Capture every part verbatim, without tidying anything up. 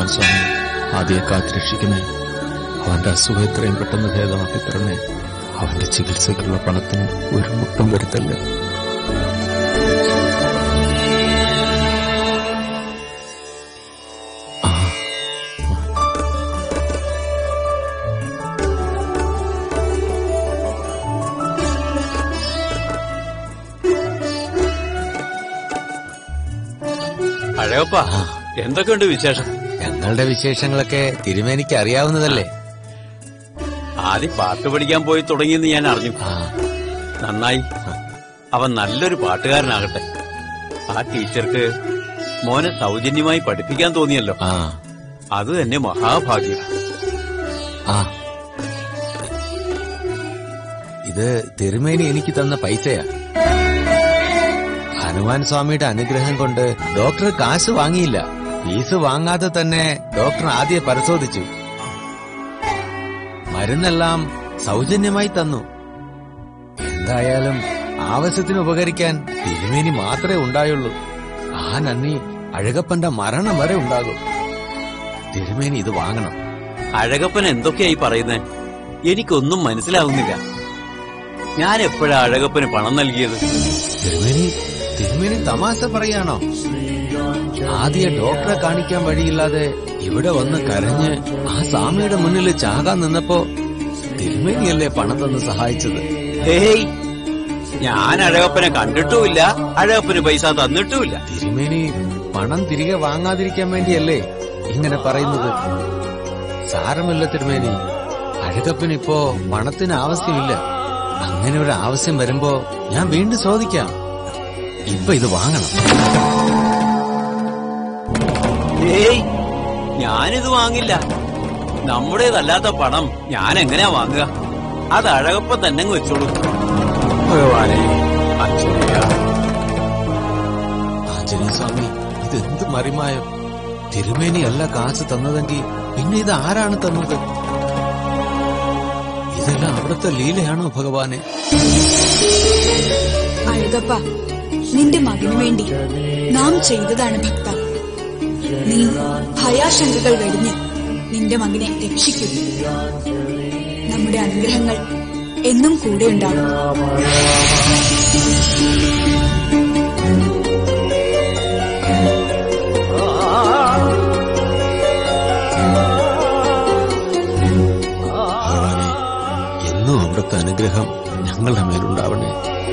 സ്വാമി ആദ്യം കാത്തുരക്ഷിക്കണേ. അവന്റെ അസുഖം എത്രയും പെട്ടെന്ന് ഭേദമാക്കി തരണേ. അവന്റെ ചികിത്സയ്ക്കുള്ള പണത്തിന് ഒരു മുട്ടും വരുത്തല്ലേ. അഴകപ്പാ, എന്തൊക്കെയുണ്ട് വിശേഷം? ഞങ്ങളുടെ വിശേഷങ്ങളൊക്കെ തിരുമേനിക്ക് അറിയാവുന്നതല്ലേ. ആദ്യം പാട്ട് പഠിക്കാൻ പോയി തുടങ്ങിയെന്ന് ഞാൻ അറിഞ്ഞു. നന്നായി. അവൻ നല്ലൊരു പാട്ടുകാരനാകട്ടെ. ആ ടീച്ചർക്ക് മോനെ സൗജന്യമായി പഠിപ്പിക്കാൻ തോന്നിയല്ലോ. അത് തന്നെ മഹാഭാഗ്യം. ആ ഇത് തിരുമേനി എനിക്ക് തന്ന പൈസയാ. ഹനുമാൻ സ്വാമിയുടെ അനുഗ്രഹം കൊണ്ട് ഡോക്ടർ കാശ് വാങ്ങിയില്ല. ഫീസ് വാങ്ങാതെ തന്നെ ഡോക്ടർ ആദ്യം പരിശോധിച്ചു. മരുന്നെല്ലാം സൗജന്യമായി തന്നു. എന്തായാലും ആവശ്യത്തിന് ഉപകരിക്കാൻ തിരുമേനി മാത്രമേ ഉണ്ടായുള്ളൂ. ആ നന്ദി അഴകപ്പന്റെ മരണം വരെ ഉണ്ടാകും. തിരുമേനി ഇത് വാങ്ങണം. അഴകപ്പൻ എന്തൊക്കെയായി പറയുന്നേ? എനിക്കൊന്നും മനസ്സിലാവുന്നില്ല. ഞാൻ എപ്പോഴാ അഴകപ്പന് പണം നൽകിയത്? തിരുമേനി തിരുമേനി തമാശ പറയാണോ? ആദ്യ ഡോക്ടറെ കാണിക്കാൻ വഴിയില്ലാതെ ഇവിടെ വന്ന് കരഞ്ഞ് ആ സ്വാമിയുടെ മുന്നിൽ ചാകാൻ നിന്നപ്പോ തിരുമേനിയല്ലേ പണം തന്ന് സഹായിച്ചത്? ഹേയ്, ഞാൻ അഴകപ്പനെ കണ്ടിട്ടുമില്ല, അഴകപ്പന് പൈസ തന്നിട്ടുമില്ല. തിരുമേനി പണം തിരികെ വാങ്ങാതിരിക്കാൻ വേണ്ടിയല്ലേ ഇങ്ങനെ പറയുന്നത്? സാരമില്ല തിരുമേനി, അഴകപ്പനിപ്പോ പണത്തിന് ആവശ്യമില്ല. അങ്ങനെ ഒരു ആവശ്യം വരുമ്പോ ഞാൻ വീണ്ടും ചോദിക്കാം. ഇപ്പൊ ഇത് വാങ്ങണം. ഏയ്, ഞാനിത് വാങ്ങില്ല. നമ്മുടേതല്ലാത്ത പണം ഞാൻ എങ്ങനെയാ വാങ്ങുക? അത് അഴകപ്പ തന്നെ വെച്ചോളൂ. ഭഗവാനെ, ആഞ്ജനേയ സ്വാമി, ഇതെന്ത് മറിമായോ? തിരുമേനിയല്ല കാശ് തന്നതെങ്കിൽ പിന്നെ ഇത് ആരാണ് തന്നത്? ഇതെല്ലാം അവിടുത്തെ ലീലയാണോ ഭഗവാനെ? അഴകപ്പ, നിന്റെ മകനു വേണ്ടി നാം ചെയ്തതാണ് ഭക്ത. നീ ഭയാശങ്കകൾ വെടിഞ്ഞ് നിന്റെ മകനെ രക്ഷിക്കൂ. നമ്മുടെ അനുഗ്രഹങ്ങൾ എന്നും കൂടെ ഉണ്ടാകും. എന്നും അവിടുത്തെ അനുഗ്രഹം ഞങ്ങളുടെ മേലുണ്ടാവണേ.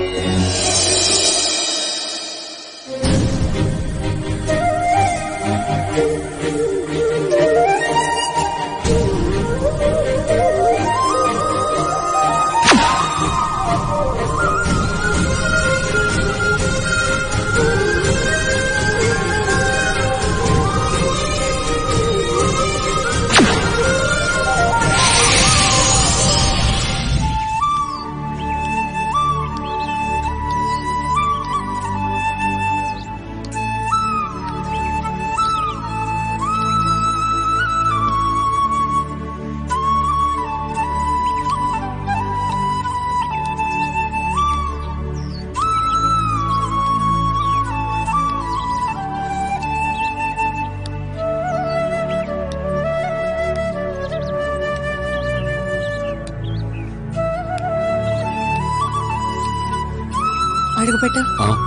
അഴകപ്പെട്ട,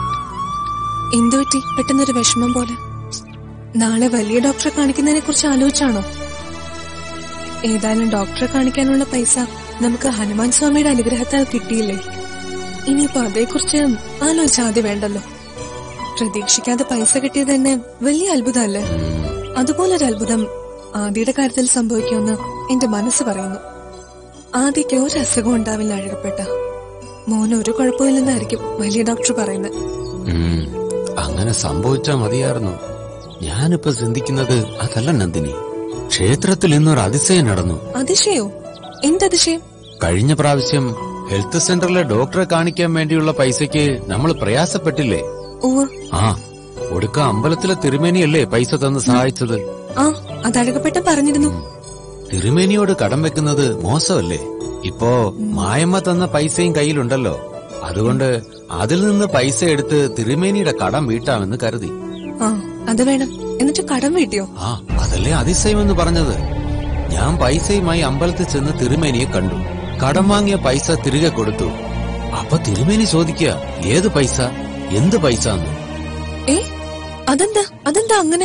എന്തുപറ്റി പെട്ടെന്നൊരു വിഷമം പോലെ? നാളെ വലിയ ഡോക്ടറെ കാണിക്കുന്നതിനെ കുറിച്ച് ആലോചിച്ചാണോ? ഏതായാലും ഡോക്ടറെ കാണിക്കാനുള്ള പൈസ നമുക്ക് ഹനുമാൻ സ്വാമിയുടെ അനുഗ്രഹത്താൽ കിട്ടിയില്ലേ? ഇനിയിപ്പോ അതേക്കുറിച്ച് ആലോചിച്ചാതെ വേണ്ടല്ലോ. പ്രതീക്ഷിക്കാതെ പൈസ കിട്ടിയത് തന്നെ വലിയ അത്ഭുതമല്ലേ? അതുപോലൊരു അത്ഭുതം ആദിയുടെ കാര്യത്തിൽ സംഭവിക്കുമെന്ന് എന്റെ മനസ്സ് പറയുന്നു. ആദിക്ക് ഒരു അസുഖം ഉണ്ടാവില്ല അഴകപ്പെട്ട. മോന് ഒരു കുഴപ്പമില്ലെന്നായിരിക്കും വലിയ ഡോക്ടർ പറയുന്നത്. അങ്ങനെ സംഭവിച്ചാ മതിയായിരുന്നു. ഞാനിപ്പോ ചിന്തിക്കുന്നത് അതല്ല നന്ദിനി. ക്ഷേത്രത്തിൽ ഇന്നൊരു അതിശയം നടന്നു. അതിശയോ? എന്തതിശയം? കഴിഞ്ഞ പ്രാവശ്യം ഹെൽത്ത് സെന്ററിലെ ഡോക്ടറെ കാണിക്കാൻ വേണ്ടിയുള്ള പൈസയ്ക്ക് നമ്മൾ പ്രയാസപ്പെട്ടില്ലേ? ആ ഒടുക്ക അമ്പലത്തിലെ തിരുമേനിയല്ലേ പൈസ തന്ന് സഹായിച്ചത്? ആ അതഴകപ്പെട്ട പറഞ്ഞിരുന്നു. തിരുമേനിയോട് കടം വെക്കുന്നത് മോശമല്ലേ? ഇപ്പോ മായമ്മ തന്ന പൈസയും കയ്യിലുണ്ടല്ലോ. അതുകൊണ്ട് അതിൽ നിന്ന് പൈസ എടുത്ത് തിരുമേനിയുടെ കടം വീട്ടാമെന്ന് കരുതി. ആ അത് വേണം. എന്നിട്ട് കടം വീട്ടിയോ? ആ അതല്ല അതല്ലേ അതിശയമെന്ന് പറഞ്ഞത്. ഞാൻ പൈസയുമായി അമ്പലത്തിൽ ചെന്ന് തിരുമേനിയെ കണ്ടു. കടം വാങ്ങിയ പൈസ തിരികെ കൊടുത്തു. അപ്പൊ തിരുമേനി ചോദിക്കുക, ഏത് പൈസ, എന്ത് പൈസ എന്ന്. ഏ അതെന്താ അതെന്താ അങ്ങനെ?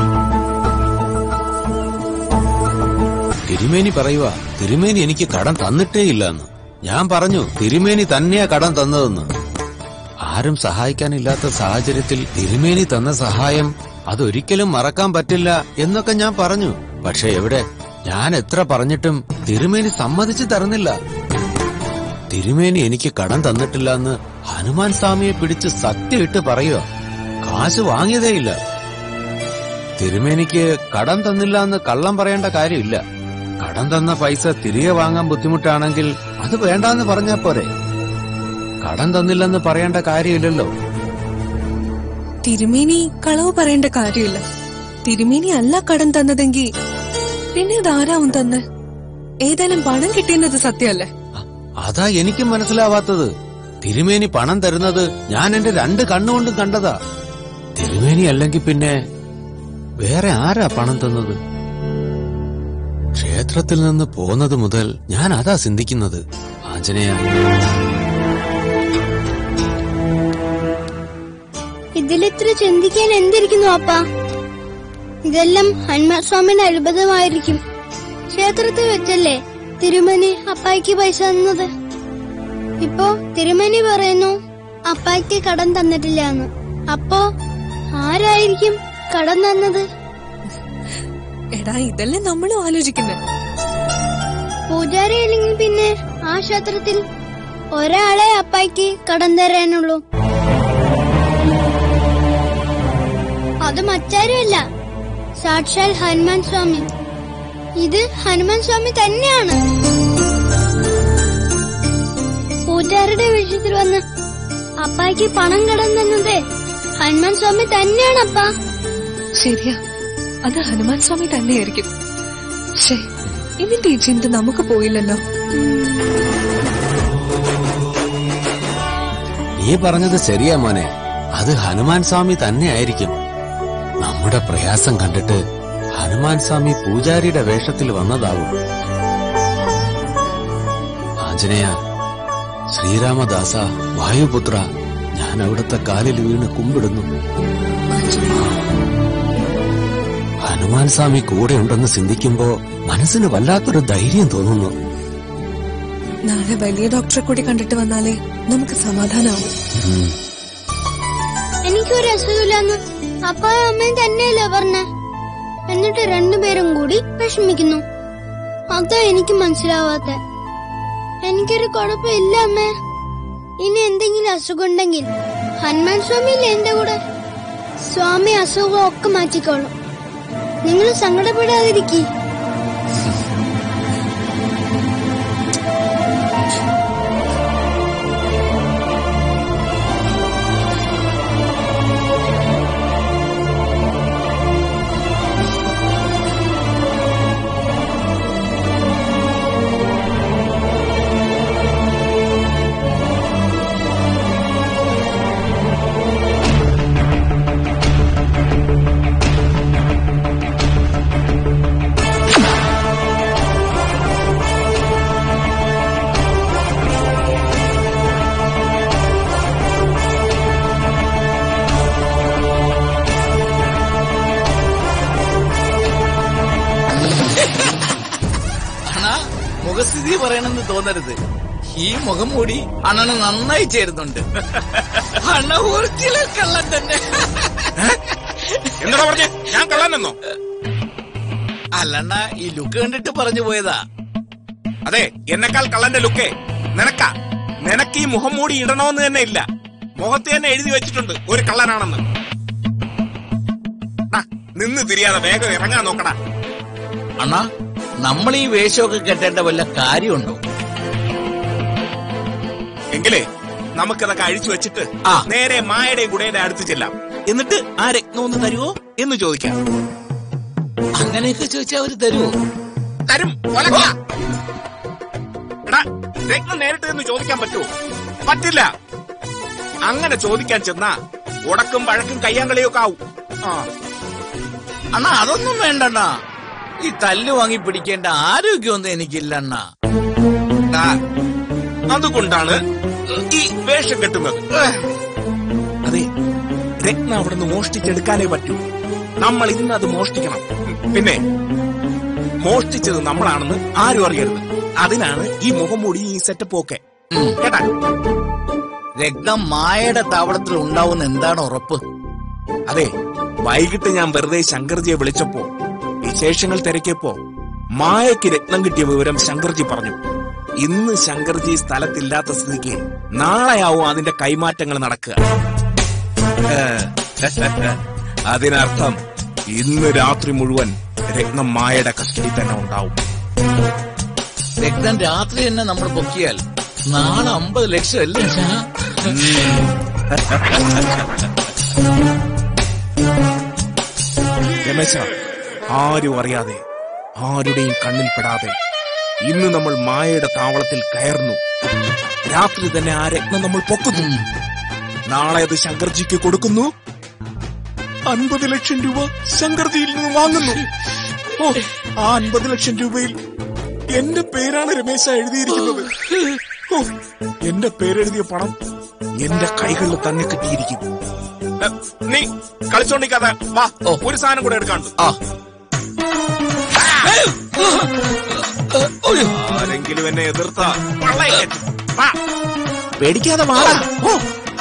തിരുമേനി പറയുക, തിരുമേനി എനിക്ക് കടം തന്നിട്ടേ ഇല്ലെന്ന്. ഞാൻ പറഞ്ഞു, തിരുമേനി തന്നെയാ കടം തന്നതെന്ന്. ആരും സഹായിക്കാനില്ലാത്ത സാഹചര്യത്തിൽ തിരുമേനി തന്ന സഹായം അതൊരിക്കലും മറക്കാൻ പറ്റില്ല എന്നൊക്കെ ഞാൻ പറഞ്ഞു. പക്ഷെ എവിടെ, ഞാൻ എത്ര പറഞ്ഞിട്ടും തിരുമേനി സമ്മതിച്ചു തരുന്നില്ല. തിരുമേനി എനിക്ക് കടം തന്നിട്ടില്ല എന്ന് ഹനുമാൻ സ്വാമിയെ പിടിച്ച് സത്യമിട്ട് പറയുക. കാശ് വാങ്ങിയതേയില്ല. തിരുമേനിക്ക് കടം തന്നില്ല എന്ന് കള്ളം പറയേണ്ട കാര്യമില്ല. കടം തന്ന പൈസ തിരികെ വാങ്ങാൻ ബുദ്ധിമുട്ടാണെങ്കിൽ അത് വേണ്ടാന്ന് പറഞ്ഞാ പോരെ. കടം തന്നില്ലെന്ന് പറയേണ്ട കാര്യമില്ലല്ലോ. തിരുമേനി കളവ് പറയേണ്ട കാര്യമില്ല. തിരുമേനി അല്ല കടം തന്നതെങ്കിൽ പിന്നെ ഇതാരാവും തന്നെ? ഏതായാലും പണം കിട്ടിയെന്നത് സത്യമല്ലേ? അതാ എനിക്കും മനസ്സിലാവാത്തത്. തിരുമേനി പണം തരുന്നത് ഞാൻ എന്റെ രണ്ട് കണ്ണുകൊണ്ടും കണ്ടതാ. തിരുമേനി അല്ലെങ്കിൽ പിന്നെ വേറെ ആരാ പണം തന്നത്? ക്ഷേത്രത്തിൽ നിന്ന് പോന്നത് മുതൽ ഞാൻ അതാ ചിന്തിക്കുന്നത്. ആഞ്ജനേയ, ഇതിലിത്ര ചിന്തിക്കാൻ എന്തിരിക്കുന്നു അപ്പാ? ഇതെല്ലാം ഹനുമാൻ സ്വാമിയുടെ അത്ഭുതമായിരിക്കും. ക്ഷേത്രത്തിൽ വെച്ചല്ലേ തിരുമേനി അപ്പായിക്ക് പൈസ തന്നത്. ഇപ്പോ തിരുമേനി പറയുന്നു അപ്പായിക്ക് കടം തന്നിട്ടില്ല എന്ന്. അപ്പോ ആരായിരിക്കും കടം തന്നത്? എടാ, ഇതല്ലേ നമ്മളും ആലോചിക്കുന്നത്. പൂജാരി അല്ലെങ്കിൽ പിന്നെ ആ ക്ഷേത്രത്തിൽ ഒരാളെ അപ്പായിക്ക് കടം തരാനുള്ളൂ. അത് മറ്റാരുമല്ല, സാക്ഷാൽ ഹനുമാൻ സ്വാമി. ഇത് ഹനുമാൻ സ്വാമി തന്നെയാണ്. പൂജാരിയുടെ വിഷയത്തിൽ വന്ന് അപ്പായ്ക്ക് പണം കടം തന്നത് ഹനുമാൻ സ്വാമി തന്നെയാണ് അപ്പാ. ശരിയാ, അത് ഹനുമാൻ സ്വാമി തന്നെയായിരിക്കും. ശേ, ഇതിന്റെ ഈ ചിന്ത നമുക്ക് പോയില്ലല്ലോ. നീ പറഞ്ഞത് ശരിയാ മോനെ, അത് ഹനുമാൻ സ്വാമി തന്നെയായിരിക്കും. നമ്മുടെ പ്രയാസം കണ്ടിട്ട് ഹനുമാൻ സ്വാമി പൂജാരിയുടെ വേഷത്തിൽ വന്നതാവും. ആഞ്ജനേയ, ശ്രീരാമദാസ, വായുപുത്ര, ഞാൻ അവിടുത്തെ കാലിൽ വീണ് കുമ്പിടുന്നു. ഹനുമാൻ സ്വാമി കൂടെ ഉണ്ടെന്ന് ചിന്തിക്കുമ്പോ മനസ്സിന് വല്ലാത്തൊരു ധൈര്യം തോന്നുന്നു. നാളെ വലിയ ഡോക്ടറെ കൂടി കണ്ടിട്ട് വന്നാലേ നമുക്ക് സമാധാനാവും. എനിക്കൊരു അസുഖമില്ലെന്ന് അപ്പായും അമ്മയും തന്നെയല്ലേ പറഞ്ഞേ. എന്നിട്ട് രണ്ടുപേരും കൂടി വിഷമിക്കുന്നു. അതാ എനിക്ക് മനസ്സിലാവാത്ത. എനിക്കൊരു കുഴപ്പമില്ല അമ്മേ. ഇനി എന്തെങ്കിലും അസുഖം ഉണ്ടെങ്കിൽ ഹനുമാൻ സ്വാമിയില്ലേ എന്റെ കൂടെ. സ്വാമി അസുഖം ഒക്കെ മാറ്റിക്കോളും. നിങ്ങൾ സങ്കടപ്പെടാതിരിക്കേ. മുഖസ്ഥിതി പറയണമെന്ന് തോന്നരുത്. ഈ മുഖം മൂടി അണ്ണന് നന്നായി ചേരുന്നുണ്ട്. അണ്ണ ഒറിജിനൽ കള്ളൻ തന്നെ. എന്താ പറഞ്ഞേ? ഞാൻ കള്ളനെന്നോ? അല്ലണ്ണ, ഈ ലുക്ക് കണ്ടിട്ട് പറഞ്ഞു പോയതാ. അതെ, എന്നെക്കാൾ കള്ളന്റെ ലുക്കേ നിനക്കാ. നിനക്ക് ഈ മുഖം മൂടി ഇടണമെന്ന് തന്നെ ഇല്ല. മുഖത്ത് തന്നെ എഴുതി വെച്ചിട്ടുണ്ട് ഒരു കള്ളനാണെന്ന്. നിന്ന് തിരിയാതെ വേഗം ഇറങ്ങാൻ നോക്കടാ. അണ്ണാ, നമ്മൾ ഈ വേഷമൊക്കെ കെട്ടേണ്ട വല്ല കാര്യമുണ്ടോ? എങ്കിലേ നമുക്കതൊക്കെ അഴിച്ചു വെച്ചിട്ട് നേരെ മായയുടെയും ഗുണയുടെ അടുത്ത് ചെല്ലാം. എന്നിട്ട് ആ രത്നം ഒന്ന് തരുവോ എന്ന് ചോദിക്കാം. അങ്ങനെയൊക്കെ ചോദിച്ചാൽ അവര് തരുവോ? തരും. എടാ, രത്നം നേരിട്ട് എന്ന് ചോദിക്കാൻ പറ്റുമോ? പറ്റില്ല. അങ്ങനെ ചോദിക്കാൻ ചെന്നാ ഉടക്കും വഴക്കും കയ്യാങ്കളിയൊക്കെ ആവും. ആ അണ്ണാ അതൊന്നും വേണ്ടണ്ണാ. ഈ തല്ല് വാങ്ങി പിടിക്കേണ്ട ആരോഗ്യമൊന്നും എനിക്കില്ല അണ്ണാ. അതുകൊണ്ടാണ് ഈ വേഷം കെട്ടുന്നത്. അതെ, രത്ന അവിടെ നിന്ന് മോഷ്ടിച്ചെടുക്കാനേ പറ്റൂ. നമ്മൾ ഇന്ന് അത് മോഷ്ടിക്കണം. പിന്നെ മോഷ്ടിച്ചത് നമ്മളാണെന്ന് ആരും അറിയരുത്. അതിനാണ് ഈ മുഖംമൂടി, ഈ സെറ്റപ്പ് ഒക്കെ. കേട്ടാ? രക്തം മായയുടെ താവളത്തിൽ ഉണ്ടാവുന്ന എന്താണ് ഉറപ്പ്? അതെ, വൈകിട്ട് ഞാൻ വെറുതെ ശങ്കർജിയെ വിളിച്ചപ്പോ വിശേഷങ്ങൾ തിരക്കിയപ്പോ മായയ്ക്ക് രത്നം കിട്ടിയ വിവരം ശങ്കർജി പറഞ്ഞു. ഇന്ന് ശങ്കർജി സ്ഥലത്തില്ലാത്ത സ്ഥിതിക്ക് നാളെയാവും അതിന്റെ കൈമാറ്റങ്ങൾ നടക്കുക. അതിനർത്ഥം ഇന്ന് രാത്രി മുഴുവൻ രത്നം മായയുടെ കസ്റ്റഡി തന്നെ ഉണ്ടാവും. രക്തം രാത്രി തന്നെ നമ്മൾ പൊക്കിയാൽ നാളെ അമ്പത് ലക്ഷം അല്ലേ? രമേശ, ആരും അറിയാതെ, ആരുടെയും കണ്ണിൽപ്പെടാതെ ഇന്ന് നമ്മൾ മായയുടെ താവളത്തിൽ കയറുന്നു. രാത്രി തന്നെ ആ രത്നം നമ്മൾ പൊക്കുന്നു. നാളെ അത് ശങ്കർജിക്ക് കൊടുക്കുന്നു. അൻപത് ലക്ഷം രൂപ ശങ്കർജിയിൽ നിന്ന് വാങ്ങുന്നു. ഓ, ആ അൻപത് ലക്ഷം രൂപയിൽ എന്റെ പേരാണ് രമേശ എഴുതിയിരിക്കുന്നത്. ഓ, എന്റെ പേരെഴുതിയ പണം എന്റെ കൈകളിൽ തന്നെ കിട്ടിയിരിക്കും. നീ കളിച്ചോണ്ടിരിക്കാതെ വാ, ഒരു സാധനം കൂടെ എടുക്കാണ്ട്. ആരെങ്കിലും എന്നെ എതിർത്താ പേടിക്കാതെ വാടാ. ഓ,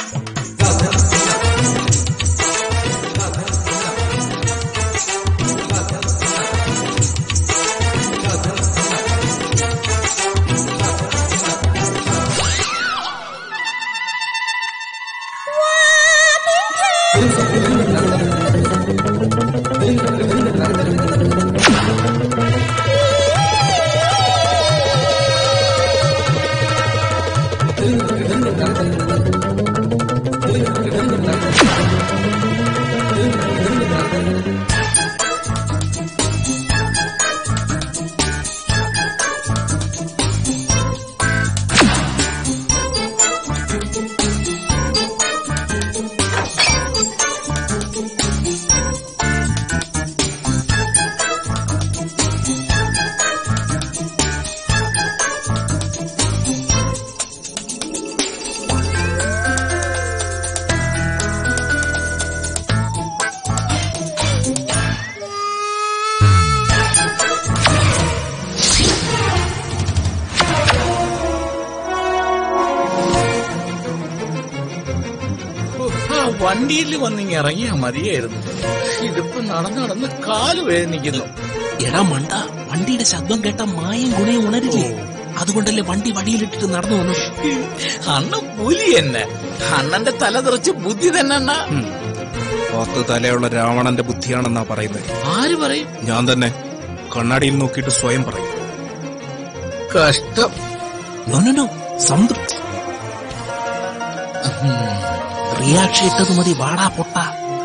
വണ്ടിയിൽ വന്നിങ്ങി ഇറങ്ങിയാ മതിയായിരുന്നു. ഇതിപ്പോ നടന്ന് നടന്ന് കാല് വേദനിക്കുന്നു. എടാ മണ്ട, വണ്ടിയുടെ ശബ്ദം കേട്ട മായും ഗുണയും ഉണരില്ലേ? അതുകൊണ്ടല്ലേ വണ്ടി വടിയിലിട്ടിട്ട് നടന്നു വന്നു. അണ്ണൻ പുലി തന്നെ. അണ്ണന്റെ തല തെറിച്ച് ബുദ്ധി തന്നെ അണ്ണ. പത്ത് തലയുള്ള രാവണന്റെ ബുദ്ധിയാണെന്നാ പറയുന്നത്. ആര് പറയും? ഞാൻ തന്നെ കണ്ണാടിയിൽ നോക്കിയിട്ട് സ്വയം പറയും. കഷ്ടം. നോ സംതൃപ്തി. റിയാക്ഷൻ ഇട്ടത് മതി, വാടാ പൊട്ട.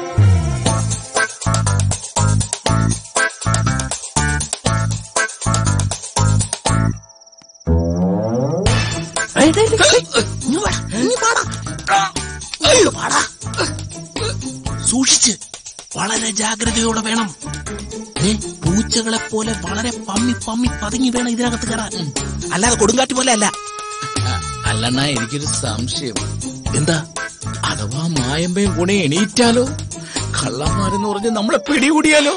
സൂക്ഷിച്ച്, വളരെ ജാഗ്രതയോടെ വേണം. പൂച്ചകളെ പോലെ വളരെ പമ്മി പമ്മി പതുങ്ങി വേണം ഇതിനകത്ത് കയറാൻ. അല്ലാതെ കൊടുങ്കാറ്റ് പോലെ അല്ല. അല്ലണ്ണ, എനിക്കൊരു സംശയം. എന്താ? അഥവാ മായമ്പയും ഗുണ എണീറ്റാലോ? കള്ളന്മാരെന്ന് പറഞ്ഞ് നമ്മളെ പിടികൂടിയാലോ?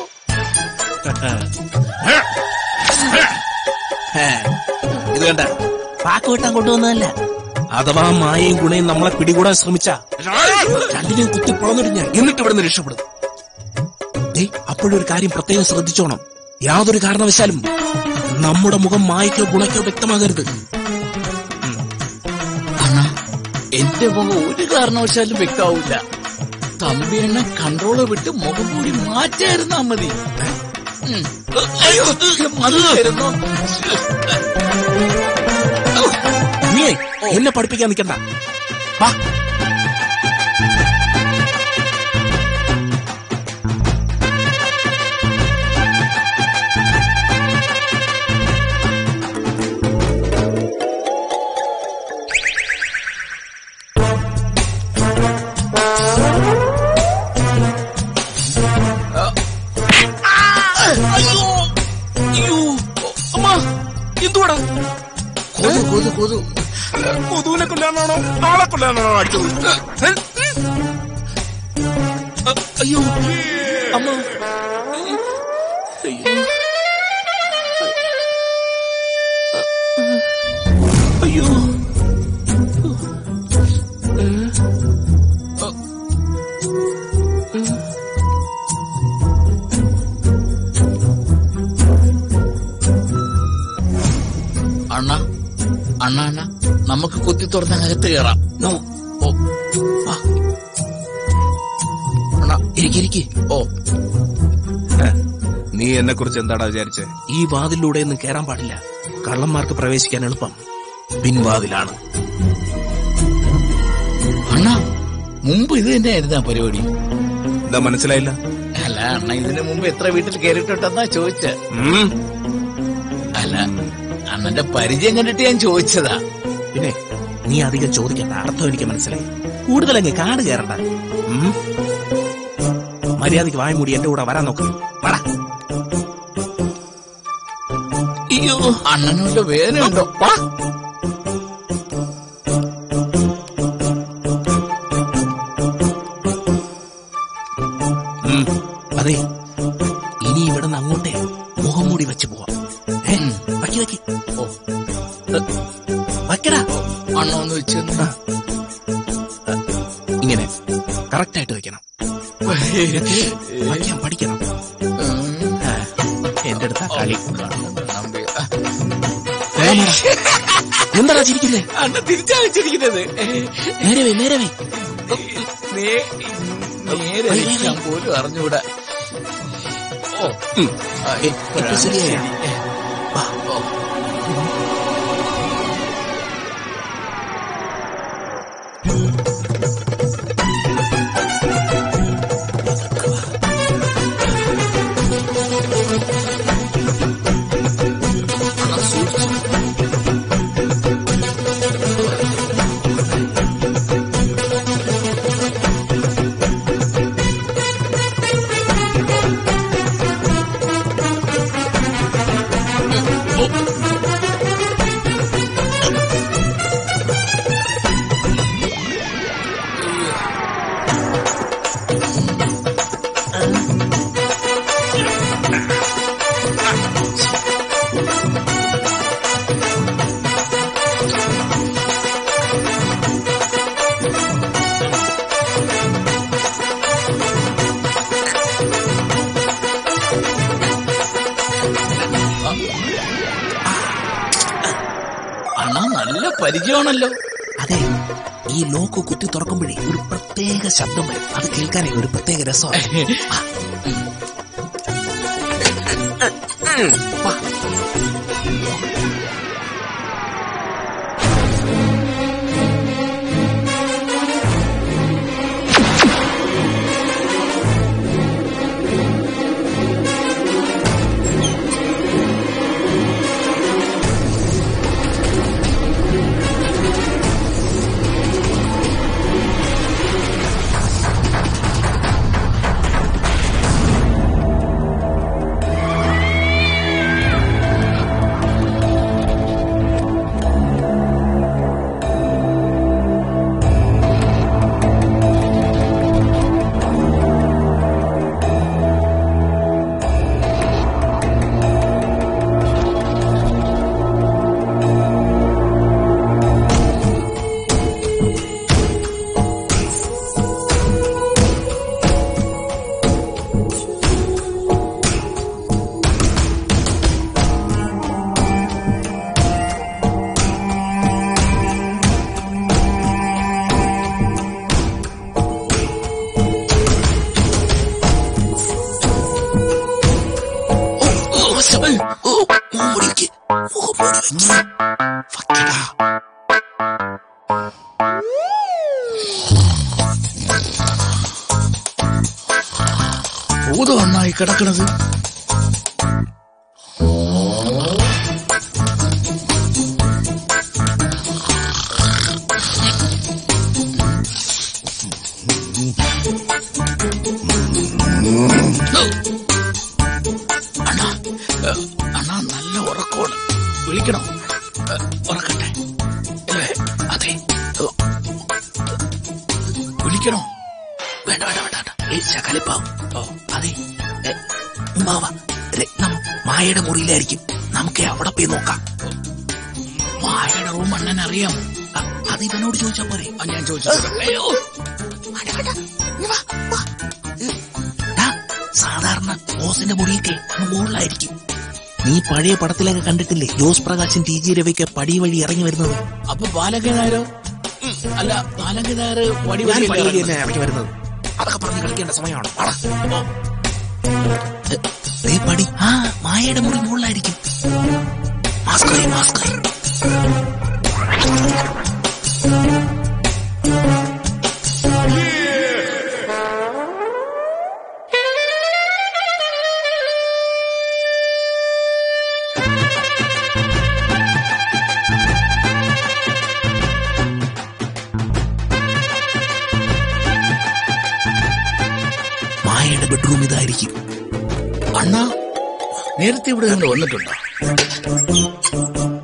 ഇത് കണ്ട, പാക്ക് വെട്ടാൻ കൊണ്ടുവന്നതല്ല. അഥവാ മായയും ഗുണയും നമ്മളെ പിടികൂടാൻ ശ്രമിച്ച രണ്ടിനെയും കുത്തി പുറന്നിടിഞ്ഞ എന്നിട്ട് ഇവിടെ നിന്ന് രക്ഷപ്പെടും. അപ്പോഴൊരു കാര്യം പ്രത്യേകം ശ്രദ്ധിച്ചോണം. യാതൊരു കാരണവശാലും നമ്മുടെ മുഖം മായക്കോ ഗുണയ്ക്കോ വ്യക്തമാകരുത്. എന്റെ മുഖം ഒരു കാരണവശാലും വ്യക്തമാവില്ല. തമ്പിയെണ്ണ കൺട്രോള് വിട്ട് മുഖം കൂടി മാറ്റായിരുന്നാ മതി. മതിയായിരുന്നു. നീ എന്നെ പഠിപ്പിക്കാൻ നിൽക്കണ്ട. വാ. കൊതു കൊതു കൊതുവിനെ കൊല്ലാനാണോ ആളെ കൊല്ലാനാണോ അടിച്ചത്? അയ്യോ അമ്മ അയ്യോ അയ്യോ അണ്ണ അണ്ണ അണ്ണ നമുക്ക് കുത്തി തുറന്ന് അകത്ത് കയറാം. ഓ അണ്ണ ഇരിക്കിരിക്കി. ഓ നീ എന്നെ കുറിച്ച് എന്താടാ വിചാരിച്ചേ? ഈ വാതിലൂടെ ഒന്നും കയറാൻ പാടില്ല. കള്ളന്മാർക്ക് പ്രവേശിക്കാൻ എളുപ്പം പിൻവാതിലാണ്. അണ്ണ മുമ്പ് ഇത് തന്നെയായിരുന്ന പരിപാടി. എന്താ മനസ്സിലായില്ല? അല്ല അണ്ണ ഇതിനു മുമ്പ് എത്ര വീട്ടിൽ കയറിയിട്ടുണ്ടെന്നാ ചോദിച്ചേ. അല്ല അണ്ണന്റെ പരിചയം കണ്ടിട്ട് ഞാൻ ചോദിച്ചതാ. പിന്നെ നീ അധികം ചോദിക്കണ്ട, അർത്ഥം എനിക്ക് മനസ്സിലായി. കൂടുതലങ്ങ് കാട് കയറണ്ട. മര്യാദയ്ക്ക് വായ മൂടി എന്റെ കൂടെ വരാൻ നോക്ക്. അയ്യോ അണ്ണനുള്ള വേദന ഉണ്ടോ? അതെ, ഇനി ഇവിടെ നിന്ന് അങ്ങോട്ടേ മുഖം മൂടി വെച്ച് പോവാം. വയ്ക്കി വയ്ക്കി വയ്ക്കടാ. അണ്ണ ഒന്ന് വെച്ച് ഇങ്ങനെ കറക്റ്റായിട്ട് വെക്കണം. വയ്ക്കാൻ പഠിക്കണം. എന്റെ അടുത്ത കളി. എന്താ ചിരിക്കുന്നേ? അണ്ണ തിരിച്ചാ വെച്ചിരിക്കുന്നത്. നേരവേ നേരവേ നേരെ ഞാൻ പോലും അറിഞ്ഞൂടാ. ഓ ശരിയായ നല്ല പരിചയമാണല്ലോ. അതെ, ഈ ലോക്ക് കുത്തി തുറക്കുമ്പോഴേ ഒരു പ്രത്യേക ശബ്ദം വരും. അത് കേൾക്കാനേ ഒരു പ്രത്യേക രസമാണ്. ഭൂതം ഒന്നായി കിടക്കണത്. അണ്ണാ അണ്ണാ നല്ല ഉറക്കമാണ്. വിളിക്കണം. ഉറക്കട്ടെ. ശകലിപ്പാവും. അതെ, രത്നം മായയുടെ മുറിയിലായിരിക്കും. നമുക്ക് അവിടെ പോയി നോക്കാം. മായയുടെ റൂം അണ്ണൻ അറിയാം. അത് ഇവനോട് ചോദിച്ചാ പോരെ? ഞാൻ ചോദിച്ചു. സാധാരണ ബോസിന്റെ മുറിയൊക്കെ മുകളിലായിരിക്കും. നീ പഴയ പടത്തിലൊക്കെ കണ്ടിട്ടില്ലേ ജോസ് പ്രകാശൻ ടി ജി രവിക്ക് പടി വഴി ഇറങ്ങി വരുന്നത്? അപ്പൊ ബാലകനാരോ? അല്ല, ബാലകനാര് പടി വഴി തന്നെ ഇറങ്ങി വരുന്നത്. അതൊക്കെ പറഞ്ഞ് കളിക്കേണ്ട സമയമാണ്. പടി ആ മായയുടെ മുറി മുകളിലായിരിക്കും. മാസ്ക് മാസ്ക് മായയുടെ ബെഡ്റൂം ഇതായിരിക്കും. അണ്ണാ നേരത്തെ ഇവിടെ നിന്ന് വന്നിട്ടുണ്ടോ?